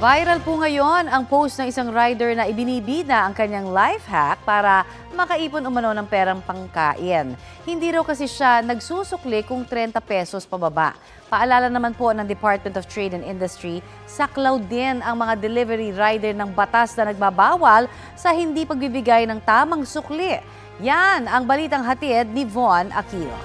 Viral po ngayon ang post ng isang rider na ibinibida ang kanyang life hack para makaipon umano ng perang pangkain. Hindi raw kasi siya nagsusukli kung 30 pesos pababa. Paalala naman po ng Department of Trade and Industry, saklaw din ang mga delivery rider ng batas na nagbabawal sa hindi pagbibigay ng tamang sukli. Yan ang balitang hatid ni Von Aquino.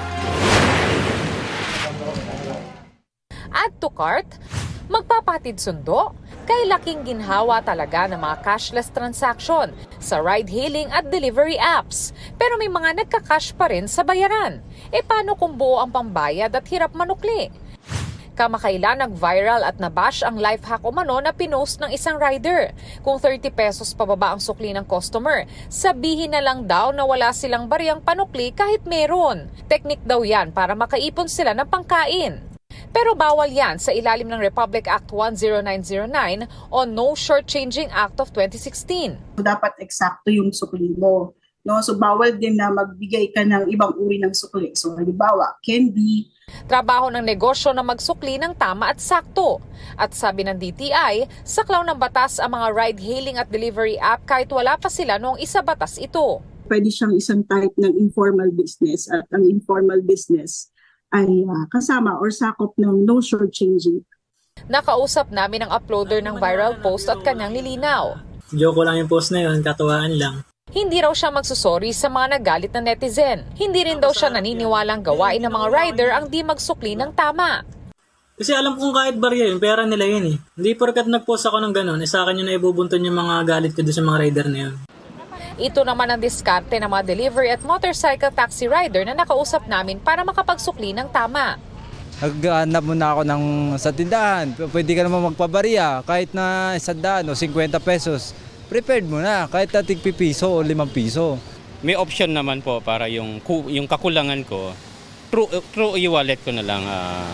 Add to cart, magpapatid sundo, kay laking ginhawa talaga ng mga cashless transaction sa ride-hailing at delivery apps. Pero may mga nagka-cash pa rin sa bayaran. E paano kung buo ang pambayad at hirap manukli? Kamakailan nag-viral at nabash ang life hack umano na pinost ng isang rider. Kung 30 pesos pababa ang sukli ng customer, sabihin na lang daw na wala silang bariyang panukli kahit meron. Teknik daw yan para makaipon sila ng pangkain. Pero bawal yan sa ilalim ng Republic Act 10909 o No Shortchanging Act of 2016. Dapat eksakto yung sukli mo. No? So bawal din na magbigay ka ng ibang uri ng sukli. So halimbawa, candy. Trabaho ng negosyo na magsukli ng tama at sakto. At sabi ng DTI, saklaw ng batas ang mga ride-hailing at delivery app kahit wala pa sila noong isa batas ito. Pwede siyang isang type ng informal business at ang informal business ay kasama or sakop ng no shortchanging. Nakausap namin ang uploader ng viral post at kanyang nilinaw. Joke ko lang yung post na yun, katuwaan lang. Hindi raw siya magsusorry sa mga nagalit na netizen. Hindi rin daw siya naniniwalang gawain ng mga rider ang di magsukli ng tama. Kasi alam kong kahit barya yun, pera nila yun eh. Hindi porkat nag-post ako ng ganun, sa akin yun na ibubunton yung mga galit ko doon sa mga rider na yun. Ito naman ang diskarte ng mga delivery at motorcycle taxi rider na nakausap namin para makapagsukli ng tama. Naghanap muna ako sa tindahan. Pwede ka naman magpabarya kahit na 100 o 50 pesos. Prepared mo na kahit na tig-piso o 5 piso. May option naman po para yung kakulangan ko, through e-wallet ko na lang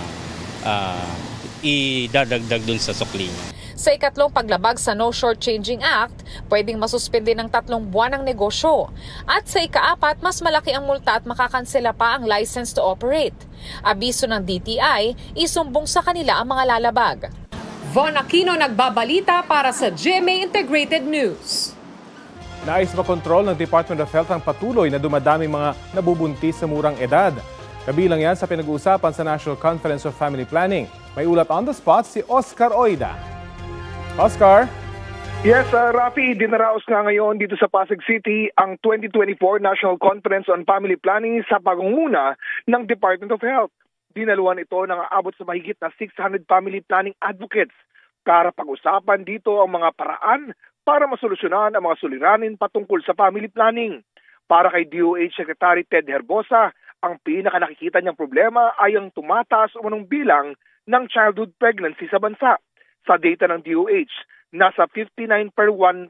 idadagdag dun sa sukli niya. Sa ikatlong paglabag sa No Shortchanging Act, pwedeng masuspende ng 3 buwan ang negosyo. At sa ika-4, mas malaki ang multa at makakansela pa ang license to operate. Abiso ng DTI, isumbong sa kanila ang mga lalabag. Von Aquino nagbabalita para sa GMA Integrated News. Nais makontrol ng Department of Health ang patuloy na dumadaming mga nabubuntis sa murang edad. Kabilang yan sa pinag-uusapan sa National Conference of Family Planning. May ulat on the spot si Oscar Oida. Oscar? Yes, Rafi, dinaraos nga ngayon dito sa Pasig City ang 2024 National Conference on Family Planning sa pangunguna ng Department of Health. Dinaluhan ito ng aabot sa mahigit na 600 family planning advocates para pag-usapan dito ang mga paraan para masolusyonan ang mga suliranin patungkol sa family planning. Para kay DOH Secretary Ted Herbosa, ang pinaka-nakikita niyang problema ay ang tumataas umunong bilang ng childhood pregnancy sa bansa. Sa data ng DOH, nasa 59 per 100,000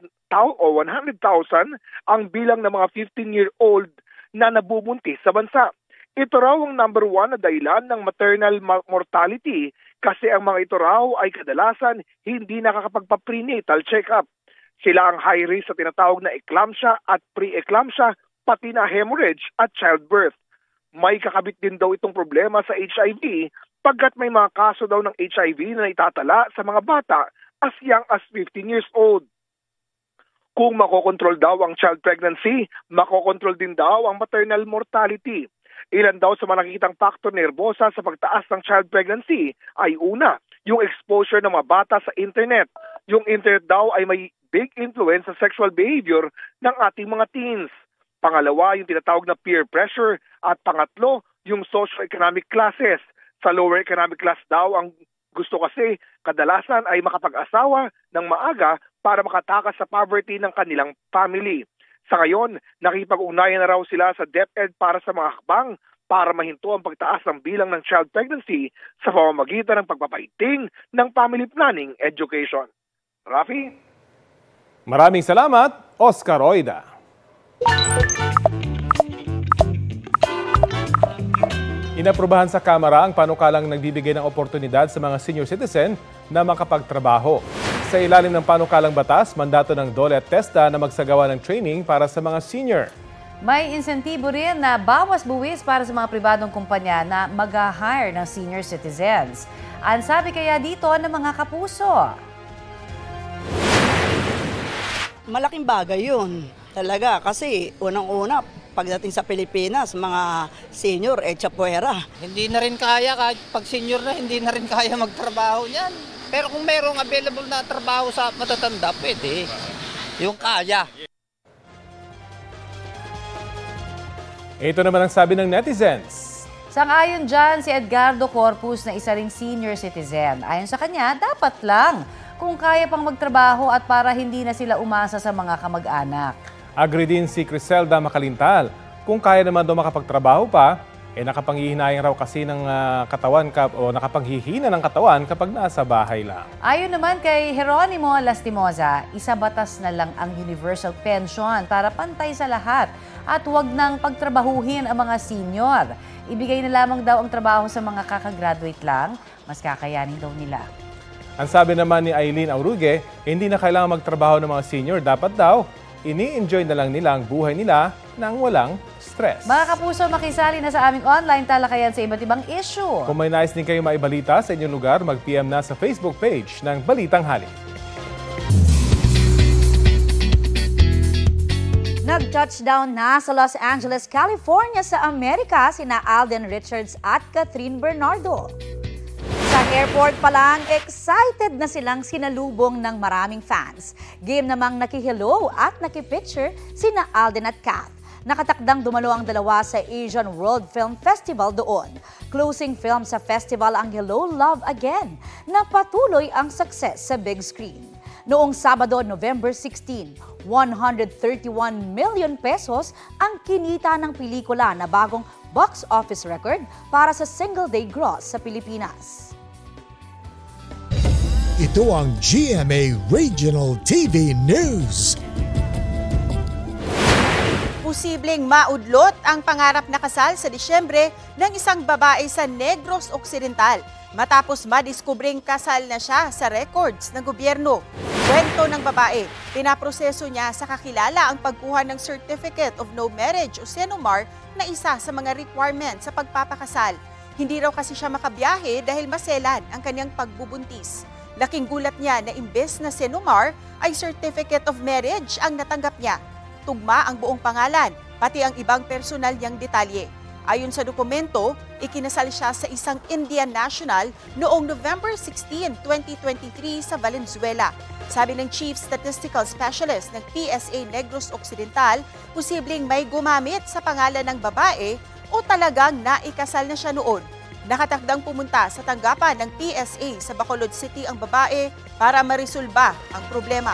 ang bilang ng mga 15-year-old na nabubuntis sa bansa. Ito raw ang number 1 na dahilan ng maternal mortality kasi ang mga ito raw ay kadalasan hindi nakakapagpa-prenatal check-up. Sila ang high risk sa tinatawag na eclampsia at pre-eclampsia, pati na hemorrhage at childbirth. May kakabit din daw itong problema sa HIV pagkat may mga kaso daw ng HIV na itatala sa mga bata as young as 15 years old. Kung makokontrol daw ang child pregnancy, makokontrol din daw ang maternal mortality. Ilan daw sa mga nakikitang factor nervosa sa pagtaas ng child pregnancy ay una, yung exposure ng mga bata sa internet. Yung internet daw ay may big influence sa sexual behavior ng ating mga teens. Pangalawa, yung tinatawag na peer pressure. At pangatlo, yung socio-economic classes. Sa lower economic class daw, ang gusto kasi kadalasan ay makapag-asawa ng maaga para makatakas sa poverty ng kanilang family. Sa ngayon, nakipag-ugnayan na raw sila sa DepEd para sa mga hakbang para mahinto ang pagtaas ng bilang ng child pregnancy sa pamamagitan ng pagpapaiting ng family planning education. Rafi? Maraming salamat, Oscar Oida. Inaprubahan sa Kamara ang panukalang nagbibigay ng oportunidad sa mga senior citizen na makapagtrabaho. Sa ilalim ng panukalang batas, mandato ng DOLE at TESDA na magsagawa ng training para sa mga senior. May insentibo rin na bawas-buwis para sa mga pribadong kumpanya na mag-hire ng senior citizens. Ang sabi kaya dito ng mga kapuso. Malaking bagay yun talaga kasi unang-una pagdating sa Pilipinas, mga senior, tsapuera. Hindi na rin kaya, kahit pag senior na, hindi na rin kaya magtrabaho niyan. Pero kung mayroong available na trabaho sa matatanda, pwede. Yung kaya. Ito naman ang sabi ng netizens. Sang-ayon dyan si Edgardo Corpus na isa ring senior citizen. Ayon sa kanya, dapat lang kung kaya pang magtrabaho at para hindi na sila umasa sa mga kamag-anak. Agree din si Criselda Makalintal. Kung kaya naman daw makapagtrabaho pa, nakapanghihinayang raw kasi ng katawan o nakapanghihina ng katawan kapag nasa bahay lang. Ayon naman kay Jeronimo Lastimosa, isa batas na lang ang universal pension para pantay sa lahat at huwag nang pagtrabahuhin ang mga senior. Ibigay na lamang daw ang trabaho sa mga kakagraduate lang, mas kakayanin daw nila. Ang sabi naman ni Aileen Aurugue, hindi na kailangan magtrabaho ng mga senior, dapat daw ini-enjoy na lang nila ang buhay nila nang walang stress. Mga kapuso, makisali na sa aming online talakayan sa iba't ibang issue. Kung may nais din kayo maibalita sa inyong lugar, mag-PM na sa Facebook page ng Balitang Hali. Nag-touchdown na sa Los Angeles, California sa Amerika sina Alden Richards at Catherine Bernardo. Sa airport pa lang, excited na silang sinalubong ng maraming fans. Game namang nakihelo at nakipicture sina Alden at Kath. Nakatakdang dumalo ang dalawa sa Asian World Film Festival doon. Closing film sa festival ang Hello, Love Again, na patuloy ang success sa big screen. Noong Sabado, November 16, 131 million pesos ang kinita ng pelikula na bagong box office record para sa single-day gross sa Pilipinas. Ito ang GMA Regional TV News. Posibleng maudlot ang pangarap na kasal sa Disyembre ng isang babae sa Negros Occidental matapos madiskubring kasal na siya sa records ng gobyerno. Kwento ng babae, pinaproseso niya sa kakilala ang pagkuha ng Certificate of No Marriage o CENOMAR na isa sa mga requirements sa pagpapakasal. Hindi raw kasi siya makabiyahe dahil maselan ang kanyang pagbubuntis. Laking gulat niya na imbes na CENOMAR ay Certificate of Marriage ang natanggap niya. Tugma ang buong pangalan, pati ang ibang personal niyang detalye. Ayon sa dokumento, ikinasal siya sa isang Indian national noong November 16, 2023 sa Valenzuela. Sabi ng Chief Statistical Specialist ng PSA Negros Occidental, posibleng may gumamit sa pangalan ng babae o talagang naikasal na siya noon. Nakatakdang pumunta sa tanggapan ng PSA sa Bacolod City ang babae para marisolba ang problema.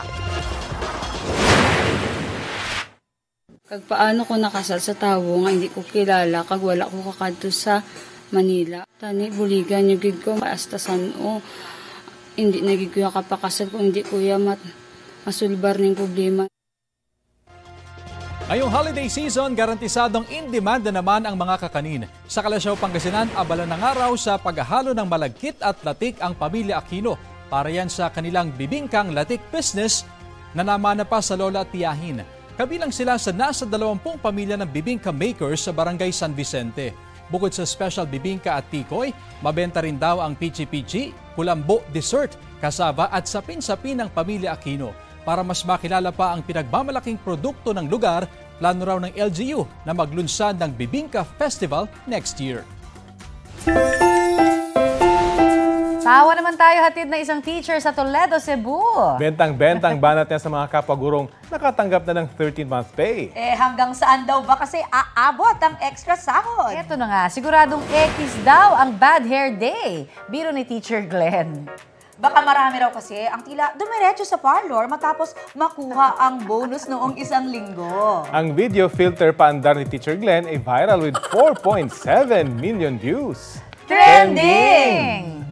Kag paano ko nakasal sa tawo nga hindi ko kilala kag wala ko kakadto sa Manila. Tani buligan yung gid ko maastasan o hindi na gid ko kapakasal kung hindi ko masulbar ning problema. Ngayong holiday season, garantisadong in-demand na naman ang mga kakanin. Sa Kalasyaw, Pangasinan, abala ng araw sa paghahalo ng malagkit at latik ang pamilya Aquino. Para yan sa kanilang bibingkang latik business na namana pa sa lola at tiyahin. Kabilang sila sa nasa 20 pamilya ng bibingka makers sa Barangay San Vicente. Bukod sa special bibingka at tikoy, mabenta rin daw ang pichi-pichi, kulambo, dessert, kasaba at sapin-sapin ng pamilya Aquino. Para mas makilala pa ang pinagmamalaking produkto ng lugar, plano raw ng LGU na maglunsad ng Bibingka Festival next year. Tawa naman tayo, hatid na isang teacher sa Toledo, Cebu. Bentang-bentang banat niya sa mga kapwa-gurong nakatanggap na ng 13-month pay. Hanggang saan daw ba kasi aabot ang extra sahod? Eto na nga, siguradong X daw ang Bad Hair Day. Biro ni Teacher Glenn. Baka marami raw kasi ang tila dumiretso sa parlor matapos makuha ang bonus noong isang linggo. Ang video filter paandar ni Teacher Glenn ay viral with 4.7 million views. Trending!